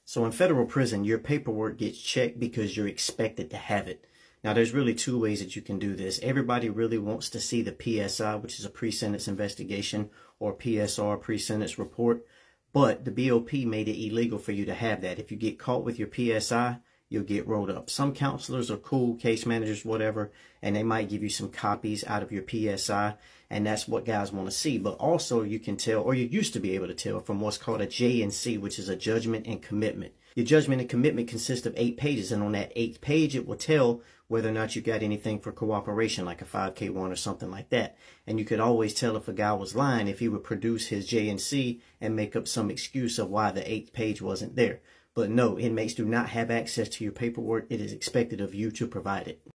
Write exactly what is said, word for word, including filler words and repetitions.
So in federal prison, your paperwork gets checked because you're expected to have it. Now, there's really two ways that you can do this. Everybody really wants to see the P S I, which is a pre-sentence investigation, or P S R, pre-sentence report. But the B O P made it illegal for you to have that. If you get caught with your P S I, you'll get rolled up. Some counselors are cool, case managers, whatever, and they might give you some copies out of your P S I, and that's what guys want to see. But also you can tell, or you used to be able to tell, from what's called a J and C, which is a judgment and commitment. Your judgment and commitment consists of eight pages, and on that eighth page, it will tell whether or not you got anything for cooperation, like a five K one or something like that. And you could always tell if a guy was lying if he would produce his J and C and make up some excuse of why the eighth page wasn't there. But no, inmates do not have access to your paperwork. It is expected of you to provide it.